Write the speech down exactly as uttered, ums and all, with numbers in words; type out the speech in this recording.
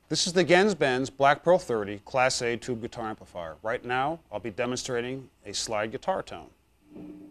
This is the Genz Benz Black Pearl thirty Class A tube guitar amplifier. Right now, I'll be demonstrating a slide guitar tone.